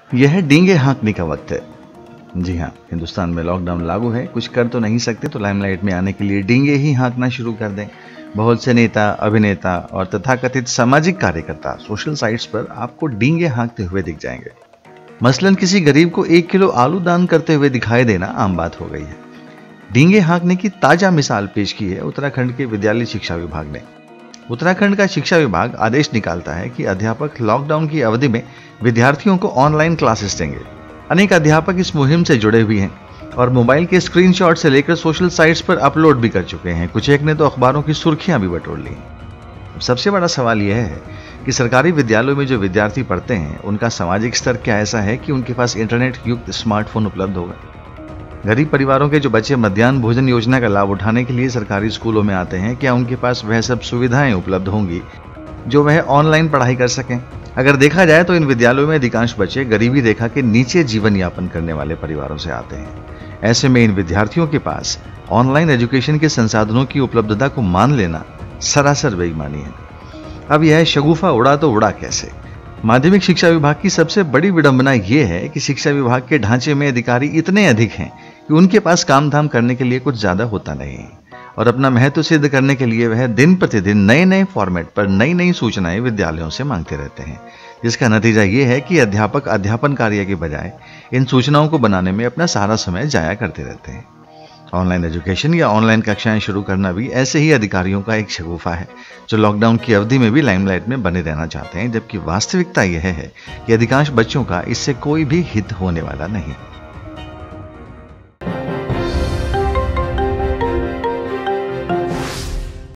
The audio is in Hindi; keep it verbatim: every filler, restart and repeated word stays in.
यह डींगे हाँकने का वक्त है। जी हाँ, हिंदुस्तान में लॉकडाउन लागू है, कुछ कर तो नहीं सकते, तो लाइमलाइट में आने के लिए डींगे ही हाँकना शुरू कर दें। बहुत से नेता, अभिनेता और तथाकथित सामाजिक कार्यकर्ता सोशल साइट्स पर आपको डींगे हाँकते हुए दिख जाएंगे। मसलन किसी गरीब को एक किलो आलू दान करते हुए दिखाई देना आम बात हो गई है। डींगे हाँकने की ताजा मिसाल पेश की है उत्तराखंड के विद्यालय शिक्षा विभाग ने। उत्तराखंड का शिक्षा विभाग आदेश निकालता है कि अध्यापक लॉकडाउन की अवधि में विद्यार्थियों को ऑनलाइन क्लासेस देंगे। अनेक अध्यापक इस मुहिम से जुड़े हुए हैं और मोबाइल के स्क्रीनशॉट से लेकर सोशल साइट्स पर अपलोड भी कर चुके हैं। कुछ एक ने तो अखबारों की सुर्खियां भी बटोर ली। सबसे बड़ा सवाल यह है कि सरकारी विद्यालयों में जो विद्यार्थी पढ़ते हैं उनका सामाजिक स्तर क्या ऐसा है कि उनके पास इंटरनेट युक्त स्मार्टफोन उपलब्ध होगा। गरीब परिवारों के जो बच्चे मध्याह्न भोजन योजना का लाभ उठाने के लिए सरकारी स्कूलों में आते हैं, क्या उनके पास वह सब सुविधाएं उपलब्ध होंगी जो वह ऑनलाइन पढ़ाई कर सकें? अगर देखा जाए तो इन विद्यालयों में अधिकांश बच्चे गरीबी रेखा के नीचे जीवन यापन करने वाले परिवारों से आते हैं। ऐसे में इन विद्यार्थियों के पास ऑनलाइन एजुकेशन के संसाधनों की उपलब्धता को मान लेना सरासर बेईमानी है। अब यह शगुफा उड़ा तो उड़ा कैसे? माध्यमिक शिक्षा विभाग की सबसे बड़ी विडंबना यह है कि शिक्षा विभाग के ढांचे में अधिकारी इतने अधिक हैं कि उनके पास काम धाम करने के लिए कुछ ज्यादा होता नहीं और अपना महत्व सिद्ध करने के लिए वह दिन प्रतिदिन नए नए फॉर्मेट पर नई नई सूचनाएं विद्यालयों से मांगते रहते हैं, जिसका नतीजा ये है कि अध्यापक अध्यापन कार्य के बजाय इन सूचनाओं को बनाने में अपना सारा समय जाया करते रहते हैं। ऑनलाइन एजुकेशन या ऑनलाइन कक्षाएं शुरू करना भी ऐसे ही अधिकारियों का एक शगुफा है जो लॉकडाउन की अवधि में भी लाइमलाइट में बने रहना चाहते हैं, जबकि वास्तविकता यह है कि अधिकांश बच्चों का इससे कोई भी हित होने वाला नहीं।